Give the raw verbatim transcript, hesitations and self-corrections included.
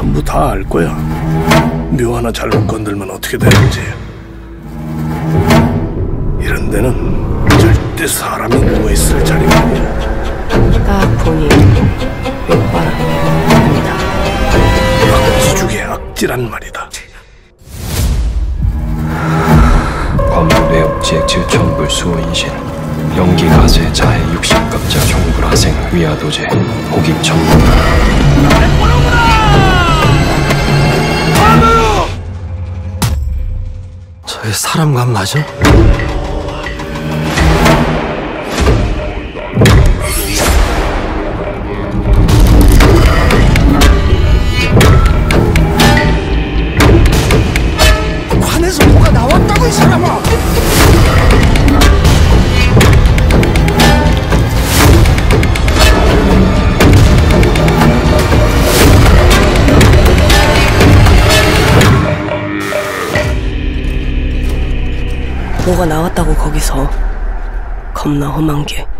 전부 다 알 거야. 묘 하나 잘못 건들면 어떻게 되는지. 이런 데는 절대 사람이 누워있을 자리가 아니야. 딱 보니 묘바랍니다. 박수죽의 악질한 말이다. 과무 뇌업지액 지천불 수호인신 연기가세 자해 육십갑자 종불하생 위아도제 호김천문. 저희 사람관 맞아? 관에서 뭐가 나왔다고 이 사람아! 뭐가 나왔다고 거기서 겁나 험한 게